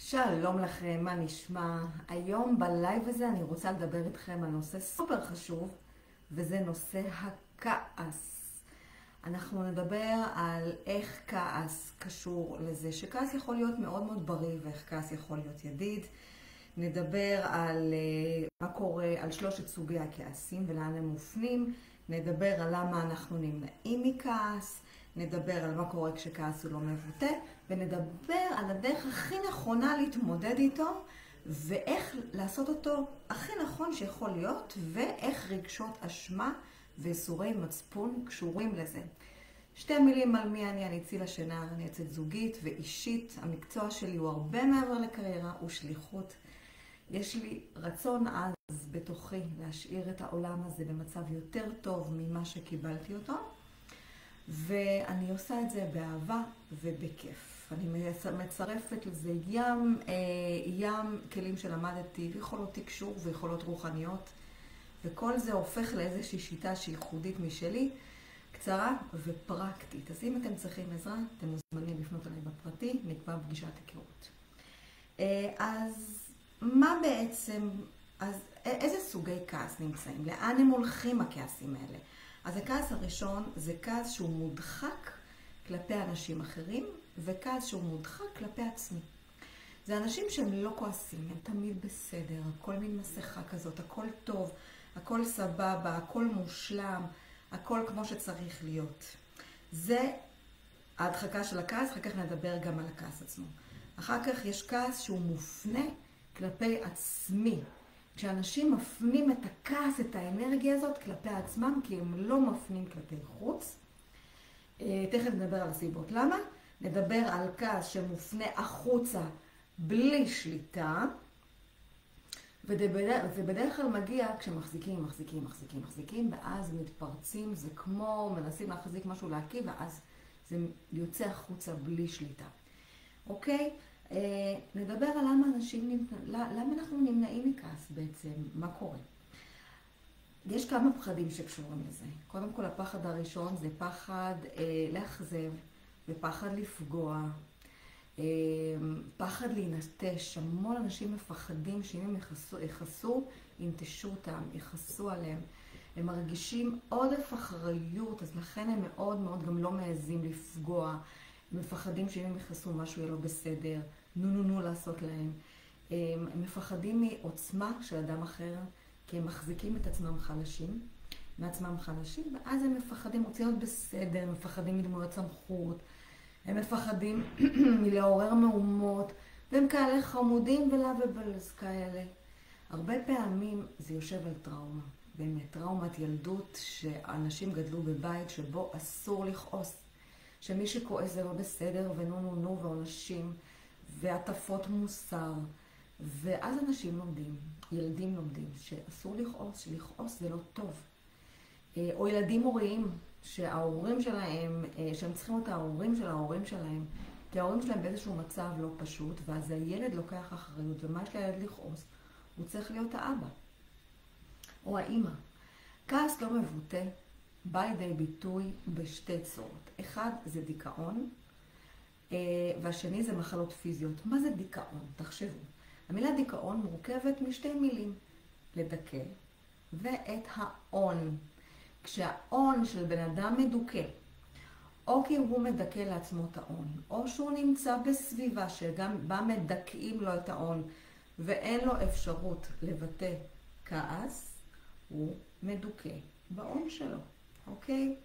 שלום לכם, מה נשמע? היום בלייב הזה אני רוצה לדבר איתכם על נושא סופר חשוב, וזה נושא הכעס. אנחנו נדבר על איך כעס קשור לזה, שכעס יכול להיות מאוד מאוד בריא ואיך כעס יכול להיות ידיד. נדבר על מה קורה, על שלושת סוגי הכעסים ולאן הם מופנים. נדבר על למה אנחנו נמנעים מכעס. נדבר על מה קורה כשכעס הוא לא מבוטא, ונדבר על הדרך הכי נכונה להתמודד איתו, ואיך לעשות אותו הכי נכון שיכול להיות, ואיך רגשות אשמה ואיסורי מצפון קשורים לזה. שתי מילים על מי אני צילה שנער, אני יועצת זוגית ואישית. המקצוע שלי הוא הרבה מעבר לקריירה, הוא שליחות. יש לי רצון עז בתוכי להשאיר את העולם הזה במצב יותר טוב ממה שקיבלתי אותו. ואני עושה את זה באהבה ובכיף. אני מצרפת לזה ים כלים שלמדתי, יכולות תקשור ויכולות רוחניות, וכל זה הופך לאיזושהי שיטה שהיא ייחודית משלי, קצרה ופרקטית. אז אם אתם צריכים עזרה, אתם מוזמנים לפנות אליי בפרטי, נקבע פגישת היכרות. אז מה בעצם, איזה סוגי כעס נמצאים? לאן הם הולכים הכעסים האלה? אז הכעס הראשון זה כעס שהוא מודחק כלפי אנשים אחרים, וכעס שהוא מודחק כלפי עצמי. זה אנשים שהם לא כועסים, הם תמיד בסדר, הכל מין מסכה כזאת, הכל טוב, הכל סבבה, הכל מושלם, הכל כמו שצריך להיות. זה ההדחקה של הכעס, אחר כך נדבר גם על הכעס עצמו. אחר כך יש כעס שהוא מופנה כלפי עצמי. כשאנשים מפנים את הכעס, את האנרגיה הזאת כלפי עצמם, כי הם לא מפנים כלפי חוץ. תכף נדבר על הסיבות. למה? נדבר על כעס שמופנה החוצה בלי שליטה, וזה בדרך כלל מגיע כשמחזיקים, ואז מתפרצים, זה כמו מנסים להחזיק משהו להקיא, ואז זה יוצא החוצה בלי שליטה. אוקיי? נדבר על למה אנחנו נמנעים מכעס בעצם, מה קורה. יש כמה פחדים שקשורים לזה. קודם כל, הפחד הראשון זה פחד לאכזב ופחד לפגוע, פחד להינטש. המון אנשים מפחדים שאם הם יחסו, ינטשו אותם, יחסו עליהם. הם מרגישים עודף אחריות, אז לכן הם מאוד מאוד גם לא מעזים לפגוע. הם מפחדים שאם הם יחסו משהו יהיה לא בסדר, נו לעשות להם. הם מפחדים מעוצמה של אדם אחר, כי הם מחזיקים את עצמם חלשים, ואז הם מפחדים רוצים להיות בסדר, הם מפחדים מדמויות סמכות, הם מפחדים מלעורר מהומות, והם כאלה חמודים ולבלס כאלה. הרבה פעמים זה יושב על טראומה, באמת טראומת ילדות, שאנשים גדלו בבית שבו אסור לכעוס. שמי שכועס זה לא בסדר, ונו ועונשים, והטפות מוסר. ואז אנשים לומדים, ילדים לומדים, שאסור לכעוס, שלכעוס זה לא טוב. או ילדים הוריים, שההורים שלהם, שהם צריכים את ההורים שלהם, כי ההורים שלהם באיזשהו מצב לא פשוט, ואז הילד לוקח אחריות, ומה יש לילד לכעוס? הוא צריך להיות האבא, או האמא. כעס לא מבוטא, בא לידי ביטוי בשתי צורות. אחד זה דיכאון, והשני זה מחלות פיזיות. מה זה דיכאון? תחשבו. המילה דיכאון מורכבת משתי מילים, לדכא ואת האון. כשהאון של בן אדם מדוכא, או כי הוא מדכא לעצמו את האון, או שהוא נמצא בסביבה שגם בה מדכאים לו את האון, ואין לו אפשרות לבטא כעס, הוא מדוכא באון שלו. אוקיי?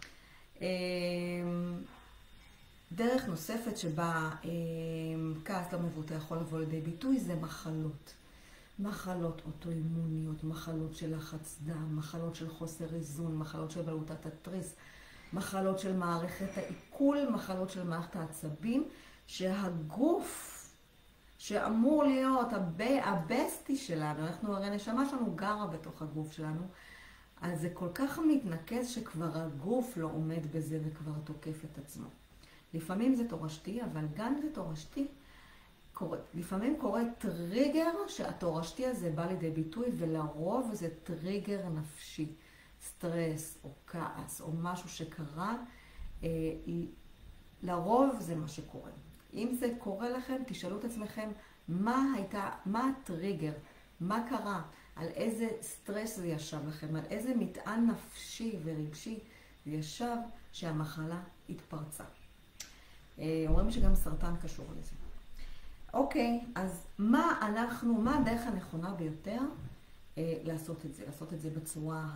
דרך נוספת שבה כעס לא מבוטא יכול לבוא לידי ביטוי זה מחלות. מחלות אוטואימוניות, מחלות של לחץ דם, מחלות של חוסר איזון, מחלות של בלוטת התריס, מחלות של מערכת העיכול, מחלות של מערכת העצבים, שהגוף שאמור להיות הבסטי שלנו, אנחנו הרי נשמה שלנו גרה בתוך הגוף שלנו, אז זה כל כך מתנקז שכבר הגוף לא עומד בזה וכבר תוקף את עצמו. לפעמים זה תורשתי, אבל גם זה תורשתי, לפעמים קורה טריגר שהתורשתי הזה בא לידי ביטוי, ולרוב זה טריגר נפשי, סטרס או כעס או משהו שקרה, לרוב זה מה שקורה. אם זה קורה לכם, תשאלו את עצמכם מה הטריגר, מה קרה, על איזה סטרס זה ישב לכם, על איזה מטען נפשי ורגשי זה ישב שהמחלה התפרצה. אומרים שגם סרטן קשור לזה. אוקיי, אז מה הדרך הנכונה ביותר לעשות את זה? לעשות את זה בצורה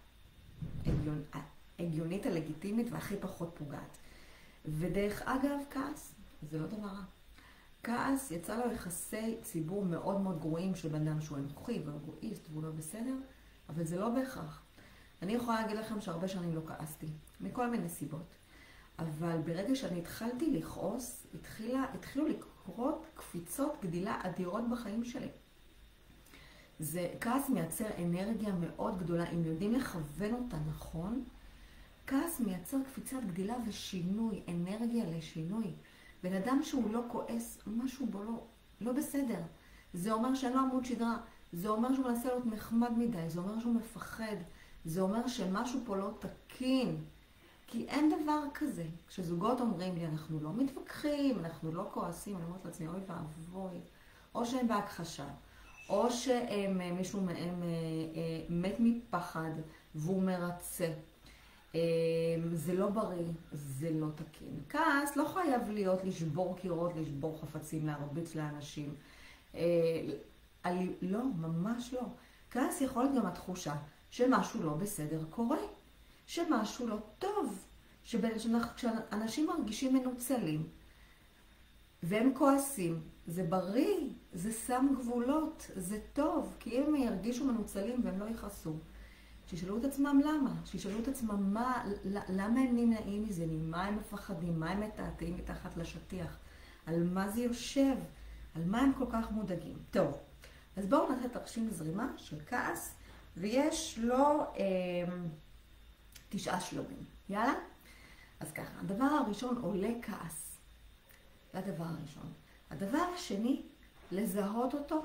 ההגיונית, הלגיטימית והכי פחות פוגעת. ודרך אגב, כעס זה לא דבר רע. כעס יצא לו יחסי ציבור מאוד מאוד גרועים של בן אדם שהוא אנוכי ואגואיסט והוא לא בסדר, אבל זה לא בהכרח. אני יכולה להגיד לכם שהרבה שנים לא כעסתי, מכל מיני סיבות. אבל ברגע שאני התחלתי לכעוס, התחילו לקרות קפיצות גדילה אדירות בחיים שלי. כעס מייצר אנרגיה מאוד גדולה, אם יודעים לכוון אותה נכון, כעס מייצר קפיצת גדילה ושינוי, אנרגיה לשינוי. בן אדם שהוא לא כועס, משהו בו לא בסדר. זה אומר שאין לו עמוד שדרה, זה אומר שהוא מנסה להיות נחמד מדי, זה אומר שהוא מפחד, זה אומר שמשהו פה לא תקין. כי אין דבר כזה. כשזוגות אומרים לי, אנחנו לא מתווכחים, אנחנו לא כועסים, אני אומרת לעצמי, אוי ואבוי, או שהם בהכחשה, או שמישהו מהם מת מפחד והוא מרצה. זה לא בריא, זה לא תקין. כעס לא חייב להיות לשבור קירות, לשבור חפצים, להרביץ לאנשים. לא, ממש לא. כעס יכול להיות גם התחושה שמשהו לא בסדר קורה, שמשהו לא טוב, כשאנשים מרגישים מנוצלים והם כועסים, זה בריא, זה שם גבולות, זה טוב, כי אם הם ירגישו מנוצלים והם לא יכעסו. שישאלו את עצמם למה, שישאלו את עצמם למה הם נמנעים מזה, ממה הם מפחדים, מה הם מתעתעים מתחת לשטיח, על מה זה יושב, על מה הם כל כך מודאגים. טוב, אז בואו נעשה תרשים זרימה של כעס, ויש לו 9 שלבים. יאללה? אז ככה, הדבר הראשון עולה כעס. זה הדבר הראשון. הדבר השני, לזהות אותו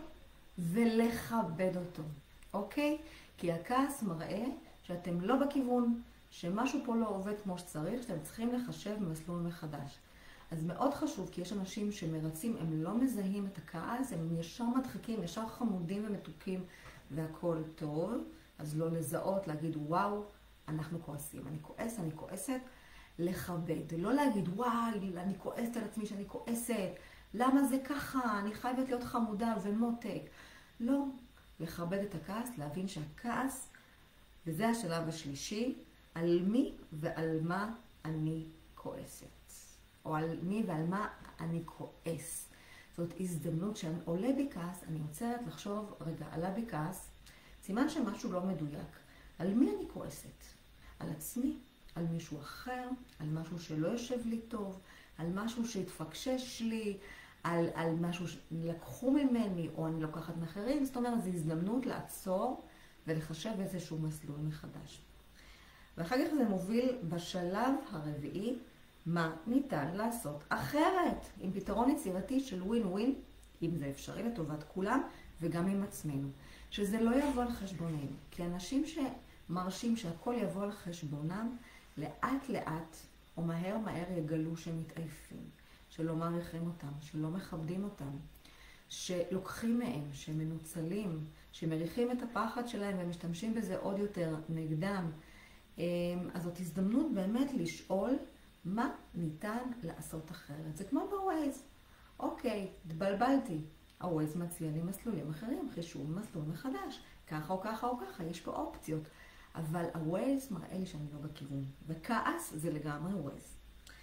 ולכבד אותו. אוקיי? כי הכעס מראה שאתם לא בכיוון, שמשהו פה לא עובד כמו שצריך, שאתם צריכים לחשב במסלול מחדש. אז מאוד חשוב, כי יש אנשים שמרצים, הם לא מזהים את הכעס, הם ישר מדחיקים, ישר חמודים ומתוקים, והכל טוב. אז לא לזהות, להגיד, וואו, אנחנו כועסים. אני כועס, אני כועסת, לכבד. לא להגיד, וואי, אני כועסת על עצמי שאני כועסת. למה זה ככה? אני חייבת להיות חמודה ומותק. לא. לכבד את הכעס, להבין שהכעס, וזה השלב השלישי, על מי ועל מה אני כועסת. או על מי ועל מה אני כועס. זאת הזדמנות שאני עולה בי כעס, אני עוצרת לחשוב, רגע, עלה בי כעס, סימן שמשהו לא מדויק. על מי אני כועסת? על עצמי, על מישהו אחר, על משהו שלא יושב לי טוב, על משהו שהתפקשש לי, על משהו שלקחו ממני, או אני לוקחת מאחרים. זאת אומרת, זו הזדמנות לעצור ולחשב איזשהו מסלול מחדש. ואחר כך זה מוביל בשלב הרביעי, מה ניתן לעשות אחרת, עם פתרון יצירתי של ווין ווין, אם זה אפשרי לטובת כולם, וגם עם עצמנו. שזה לא יבוא על חשבוננו, כי אנשים שמרשים שהכל יבוא על חשבונם, לאט לאט או מהר מהר יגלו שהם מתעייפים, שלא מעריכים אותם, שלא מכבדים אותם, שלוקחים מהם, שמנוצלים, שמריחים את הפחד שלהם ומשתמשים בזה עוד יותר נגדם. אז זאת הזדמנות באמת לשאול מה ניתן לעשות אחרת. זה כמו בווייז. אוקיי, התבלבלתי. הווייז מציע לי מסלולים אחרים, חישוב מסלול מחדש. ככה או ככה או ככה, יש פה אופציות. אבל הווייז מראה לי שאני לא בכיוון. וכעס זה לגמרי ווייז.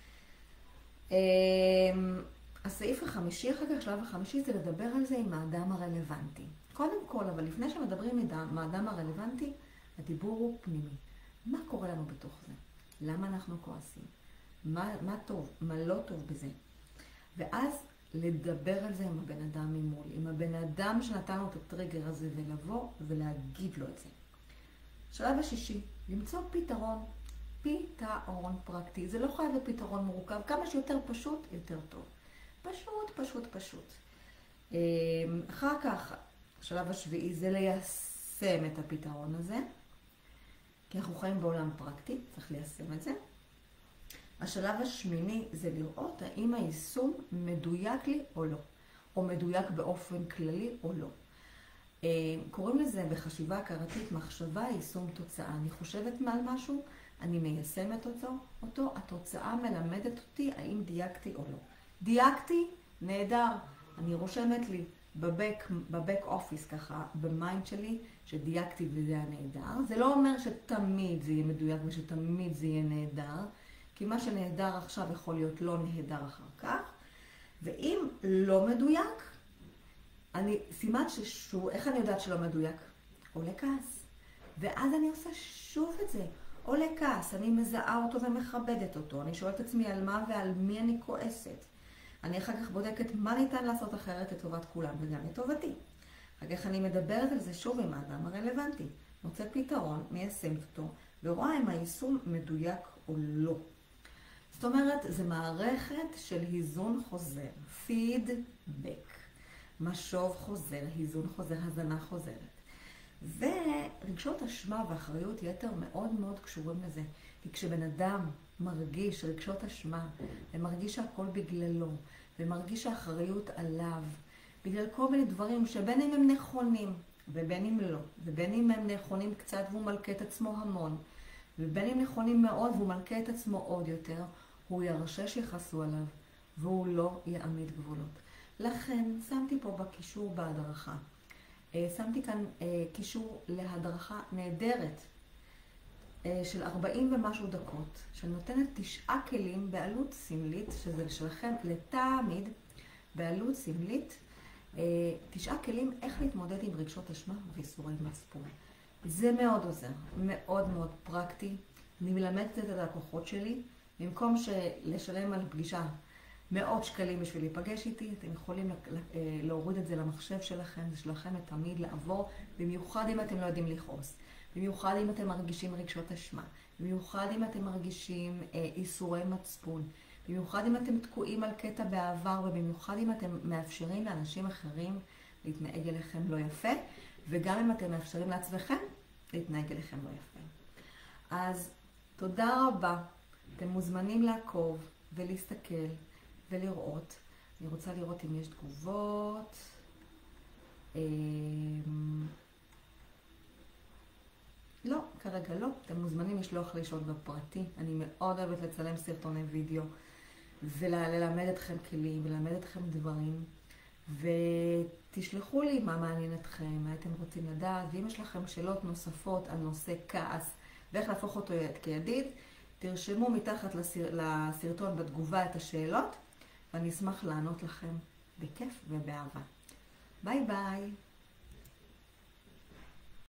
הסעיף החמישי, אחר כך שלב החמישי, זה לדבר על זה עם האדם הרלוונטי. קודם כל, אבל לפני שמדברים עם האדם הרלוונטי, הדיבור הוא פנימי. מה קורה לנו בתוך זה? למה אנחנו כועסים? מה טוב, מה לא טוב בזה? ואז לדבר על זה עם הבן אדם ממול, עם הבן אדם שנתן לו את הטריגר הזה, ולבוא ולהגיד לו את זה. שלב השישי, למצוא פתרון פרקטי. זה לא חייב להיות פתרון מורכב, כמה שיותר פשוט, יותר טוב. פשוט. אחר כך, השלב השביעי זה ליישם את הפתרון הזה, כי אנחנו חיים בעולם פרקטי, צריך ליישם את זה. השלב השמיני זה לראות האם היישום מדויק לי או לא, או מדויק באופן כללי או לא. קוראים לזה בחשיבה הכרתית מחשבה, יישום, תוצאה. אני חושבת על משהו, אני מיישמת אותו, התוצאה מלמדת אותי האם דייקתי או לא. דייקתי, נהדר. אני רושמת לי בבק אופיס ככה, במיינד שלי, שדייקתי וזה היה נהדר. זה לא אומר שתמיד זה יהיה מדויק ושתמיד זה יהיה נהדר, כי מה שנהדר עכשיו יכול להיות לא נהדר אחר כך. ואם לא מדויק, סימן ששוב, איך אני יודעת שלא מדויק? עולה כעס. ואז אני עושה שוב את זה. עולה כעס, אני מזהה אותו ומכבדת אותו. אני שואלת את עצמי על מה ועל מי אני כועסת. אני אחר כך בודקת מה ניתן לעשות אחרת לטובת כולם וגם לטובתי. אחר כך אני מדברת על זה שוב עם האדם הרלוונטי. מוצאת פתרון, מיישמת אותו, ורואה אם היישום מדויק או לא. זאת אומרת, זה מערכת של היזון חוזר, פידבק. משוב חוזר, היזון חוזר, הזנה חוזרת. ורגשות אשמה ואחריות יתר מאוד מאוד קשורים לזה. כי כשבן אדם מרגיש רגשות אשמה, ומרגיש שהכל בגללו, ומרגיש שהאחריות עליו, בגלל כל מיני דברים שבין אם הם נכונים, ובין אם לא, ובין אם הם נכונים קצת והוא מלכה את עצמו המון, ובין אם נכונים מאוד והוא מלכה את עצמו עוד יותר, הוא ירשה שיחסו עליו, והוא לא יעמיד גבולות. לכן שמתי פה בקישור בהדרכה. שמתי כאן קישור להדרכה נהדרת של 40 ומשהו דקות, שנותנת 9 כלים בעלות סמלית, שזה שלכם לתמיד, בעלות סמלית, 9 כלים איך להתמודד עם רגשות אשמה ואיסורי מצפון. זה מאוד עוזר, מאוד מאוד פרקטי. אני מלמדת את הלקוחות שלי, במקום לשלם על פגישה מאות שקלים בשביל להיפגש איתי, אתם יכולים להוריד את זה למחשב שלכם, זה שלכם תמיד לעבור, במיוחד אם אתם לא יודעים לכעוס, במיוחד אם אתם מרגישים רגשות אשמה, במיוחד אם אתם מרגישים איסורי מצפון, במיוחד אם אתם תקועים על קטע בעבר, ובמיוחד אם אתם מאפשרים לאנשים אחרים להתנהג אליכם לא יפה, וגם אם אתם מאפשרים לעצמכם להתנהג אליכם לא יפה. אז תודה רבה, אתם מוזמנים לעקוב ולהסתכל ולראות. אני רוצה לראות אם יש תגובות. לא, כרגע לא. אתם מוזמנים לשלוח לי שעות בפרטי. אני מאוד אוהבת לצלם סרטוני וידאו וללמד אתכם כלים וללמד אתכם דברים. ותשלחו לי מה מעניין אתכם, מה אתם רוצים לדעת. ואם יש לכם שאלות נוספות על נושא כעס ואיך להפוך אותו כידיד, תרשמו מתחת לסרטון בתגובה את השאלות, ואני אשמח לענות לכם בכיף ובאהבה. ביי ביי.